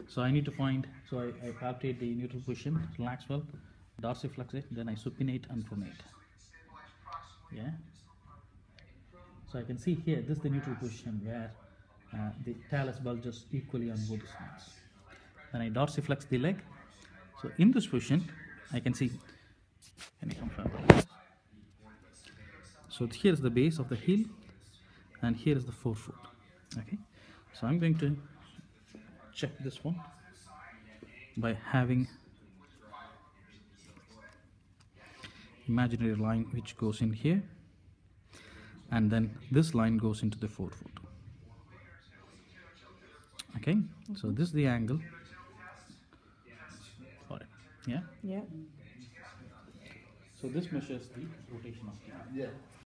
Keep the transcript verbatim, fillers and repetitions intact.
So I need to find, so I, I palpate the neutral position, relax well, dorsiflex it, then I supinate and pronate. Yeah. So I can see here, this is the neutral position where uh, the talus bulges equally on both sides. Then I dorsiflex the leg. So in this position, I can see, can you come further? So here is the base of the heel, and here is the forefoot. Okay. So I'm going to check this one by having imaginary line which goes in here, and then this line goes into the forefoot. Okay, mm-hmm. So this is the angle for it. Yeah. Yeah. So this measures the rotation of the arm. Yeah.